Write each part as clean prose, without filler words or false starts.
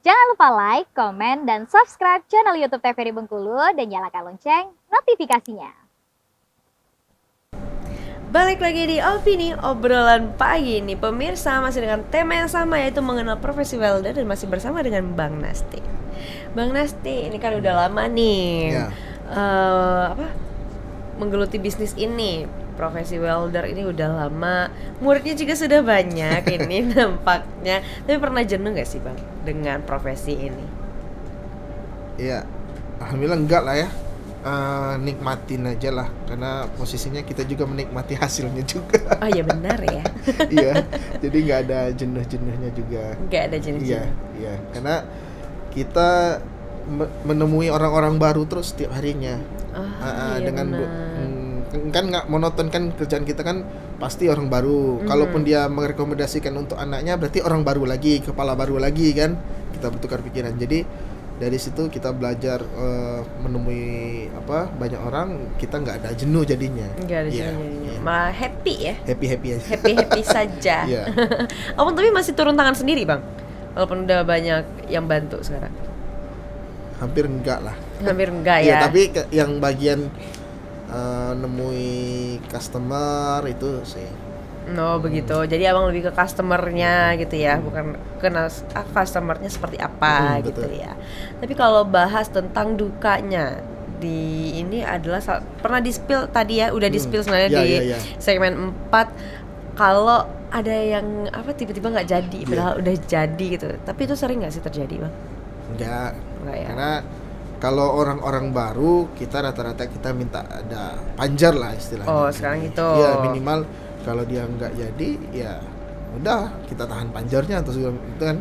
Jangan lupa like, komen, dan subscribe channel YouTube TVRI Bengkulu dan nyalakan lonceng notifikasinya. Balik lagi di Opini Obrolan Pagi nih pemirsa, masih dengan tema yang sama yaitu mengenal profesi welder dan masih bersama dengan Bang Nasti. Bang Nasti, ini kan udah lama nih menggeluti bisnis ini. Profesi welder ini udah lama, muridnya juga sudah banyak ini nampaknya. Tapi pernah jenuh gak sih Bang dengan profesi ini? Iya, alhamdulillah enggak lah ya. Nikmatin aja lah, karena posisinya kita juga menikmati hasilnya juga. Oh iya benar ya. Iya, jadi nggak ada jenuh-jenuhnya juga. Nggak ada jenuh-jenuh. Iya, karena kita menemui orang-orang baru terus setiap harinya. Iya Dengan kan nggak monoton kan kerjaan kita kan, pasti orang baru. Kalaupun dia merekomendasikan untuk anaknya, berarti orang baru lagi, kepala baru lagi kan. Kita bertukar pikiran. Jadi dari situ kita belajar menemui banyak orang, kita nggak ada jenuh jadinya. Nggak ada jenuh jadinya, malah happy ya. Happy aja. Happy saja. Yeah. Abang tapi masih turun tangan sendiri Bang, walaupun udah banyak yang bantu sekarang. Hampir enggak lah. Hampir enggak ya. Iya, tapi yang bagian nemui customer itu sih. No begitu. Jadi abang lebih ke customernya gitu ya, bukan ke customernya seperti apa gitu betul. ya. Tapi kalau bahas tentang dukanya di ini adalah pernah di-spill tadi ya, udah di-spill sebenarnya di segmen 4 kalau ada yang tiba-tiba nggak jadi, padahal udah jadi gitu. Tapi itu sering nggak sih terjadi Bang? Enggak ya. Karena kalau orang-orang baru kita rata-rata kita minta ada panjar lah istilahnya. Oh sekarang gitu. Ya minimal kalau dia nggak jadi ya udah kita tahan panjarnya atau segala itu kan.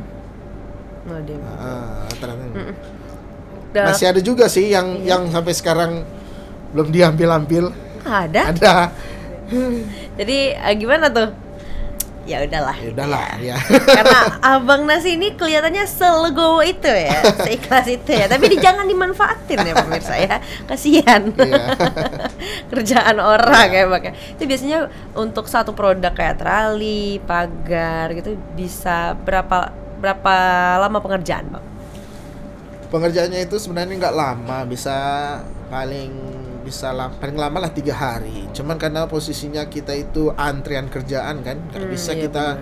Rata-rata. Masih ada juga sih yang sampai sekarang belum diambil-ambil. Ada. Jadi gimana tuh? Ya udahlah ya. Karena Abang Nasi ini kelihatannya selegowo itu ya, seikhlas itu ya. Tapi jangan dimanfaatin ya pemirsa ya, kasihan. Kerjaan orang ya Bang. Itu biasanya untuk satu produk kayak trali, pagar gitu bisa berapa lama pengerjaan Bang? Pengerjaannya itu sebenarnya nggak lama, paling lama lah 3 hari. Cuman karena posisinya kita itu antrian kerjaan kan, nggak bisa kita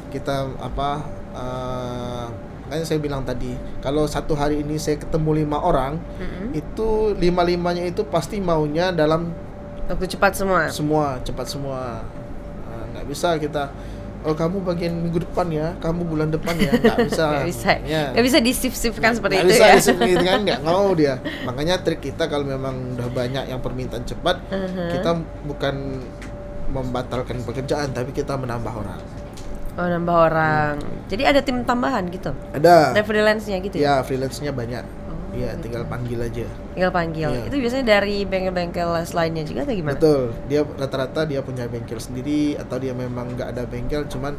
kan saya bilang tadi, kalau satu hari ini saya ketemu 5 orang, itu 5-5-nya itu pasti maunya dalam waktu cepat semua. Cepat semua. Nggak bisa kita, kamu bagian minggu depan ya, kamu bulan depan ya, nggak bisa. Nggak bisa disif-sifkan seperti itu ya. Nggak bisa disif kan, nggak mau dia. Makanya trik kita kalau memang udah banyak yang permintaan cepat, kita bukan membatalkan pekerjaan, tapi kita menambah orang. Oh nambah orang. Jadi ada tim tambahan gitu? Ada. Ada freelance-nya gitu ya? Ya freelance-nya banyak. Iya, tinggal panggil aja. Tinggal panggil. Ya. Itu biasanya dari bengkel-bengkel lainnya juga atau gimana? Betul. Dia rata-rata dia punya bengkel sendiri atau dia memang nggak ada bengkel, cuman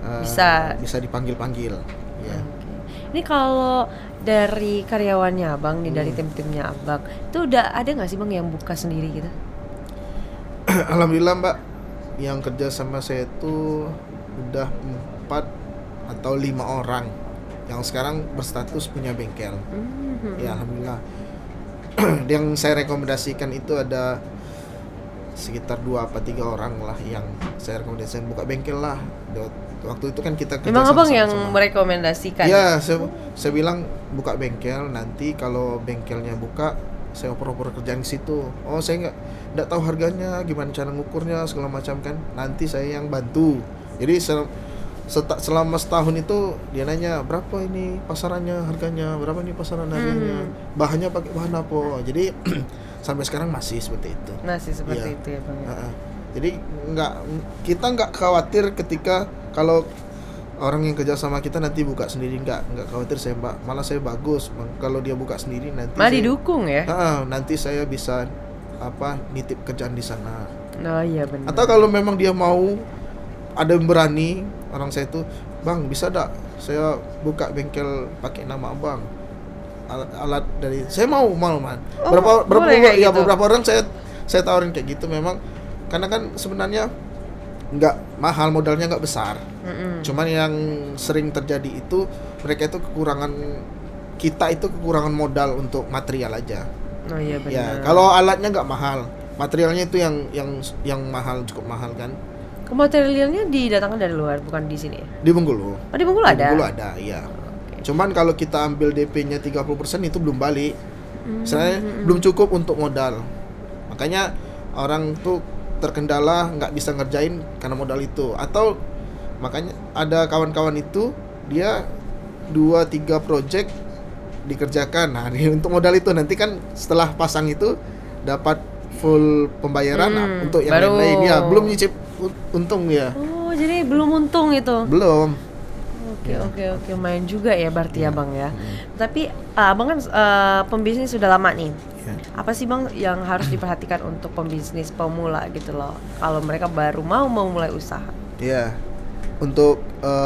bisa dipanggil-panggil. Ya. Okay. Ini kalau dari karyawannya Abang nih, dari tim-timnya Abang, itu udah ada nggak sih Bang yang buka sendiri gitu? Alhamdulillah Mbak, yang kerja sama saya itu udah 4 atau 5 orang yang sekarang berstatus punya bengkel. Ya alhamdulillah. Yang saya rekomendasikan itu ada sekitar 2 atau 3 orang lah yang saya rekomendasikan buka bengkel lah. Waktu itu kan kita kerja memang Abang yang sama. merekomendasikan? Ya, saya bilang buka bengkel, nanti kalau bengkelnya buka saya oper-oper kerjaan di situ. Oh saya nggak tahu harganya, gimana cara ngukurnya segala macam kan. Nanti saya yang bantu. Jadi selama setahun itu dia nanya berapa ini pasarannya harganya, berapa ini pasaran harganya, bahannya pakai bahan apa. Jadi sampai sekarang masih seperti itu. Masih seperti itu ya Bang. Jadi kita nggak khawatir ketika kalau orang yang kerja sama kita nanti buka sendiri, nggak khawatir saya Mbak. Malah saya bagus kalau dia buka sendiri nanti. Malah didukung ya. Nanti saya bisa nitip kerjaan di sana. Oh iya benar. Atau kalau memang dia mau, ada yang berani orang saya itu, Bang bisa dak saya buka bengkel pakai nama Abang, alat dari saya mau man. Beberapa orang saya tawarin kayak gitu. Memang karena kan sebenarnya nggak mahal, modalnya nggak besar. Cuman yang sering terjadi itu mereka itu kita itu kekurangan modal untuk material aja. Oh iya benar. Ya, kalau alatnya nggak mahal, materialnya itu yang mahal, cukup mahal kan. Materialnya didatangkan dari luar, bukan di sini ya? Di Bengkulu. Oh, di Bengkulu Di ada? Bengkulu ada, iya. Cuman kalau kita ambil DP-nya 30% itu belum balik. Misalnya belum cukup untuk modal. Makanya orang tuh terkendala nggak bisa ngerjain karena modal itu. Atau makanya ada kawan-kawan itu dia 2-3 project dikerjakan. Nah, untuk modal itu nanti kan setelah pasang itu dapat full pembayaran. Nah, untuk yang baru. lain ya belum nyicip untung ya. Oh, jadi belum untung itu. Belum. Oke, main juga ya berarti ya Bang ya. Tapi Abang kan pembisnis sudah lama nih. Ya. Apa sih Bang yang harus diperhatikan untuk pembisnis pemula gitu loh? Kalau mereka baru mau mulai usaha. Ya. Untuk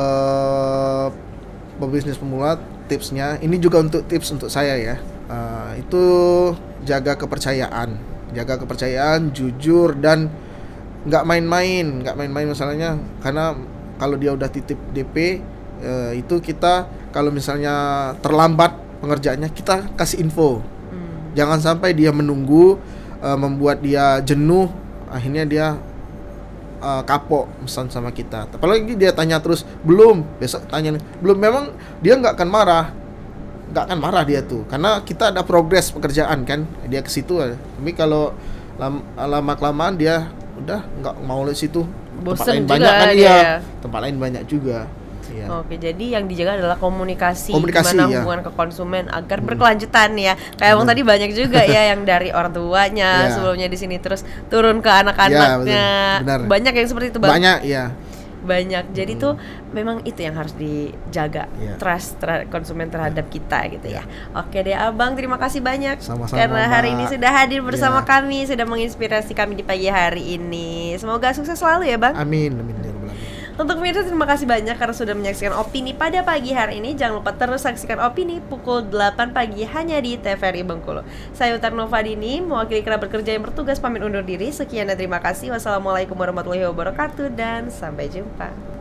pebisnis pemula, tipsnya ini juga untuk tips untuk saya ya. Itu jaga kepercayaan, jujur dan nggak main-main masalahnya, karena kalau dia udah titip DP itu kita kalau misalnya terlambat pengerjaannya kita kasih info. Jangan sampai dia menunggu membuat dia jenuh, akhirnya dia kapok pesan sama kita. Apalagi dia tanya terus, belum, besok tanya belum, memang dia nggak akan marah dia tuh, karena kita ada progres pekerjaan kan, dia ke situ. Tapi kalau lama kelamaan dia udah nggak mau ke situ, tempat lain banyak kan dia. Tempat lain banyak juga. Ya. Oke, jadi yang dijaga adalah komunikasi ya. gimana hubungan ke konsumen agar berkelanjutan ya. Kayak Bang tadi banyak juga ya yang dari orang tuanya sebelumnya di sini terus turun ke anak-anaknya. Benar. Banyak yang seperti itu Bang. Banyak ya. Banyak. Jadi tuh memang itu yang harus dijaga, trust konsumen terhadap kita gitu ya. Oke deh Abang, terima kasih banyak. Sama-sama, karena hari ini sudah hadir bersama Ya. kami, sudah menginspirasi kami di pagi hari ini. Semoga sukses selalu ya Bang. Amin. Untuk pemirsa, terima kasih banyak karena sudah menyaksikan Opini pada pagi hari ini. Jangan lupa terus saksikan Opini pukul 8 pagi hanya di TVRI Bengkulu. Saya Utar Novadini, mewakili kerabat kerja yang bertugas pamit undur diri. Sekian dan terima kasih. Wassalamualaikum warahmatullahi wabarakatuh dan sampai jumpa.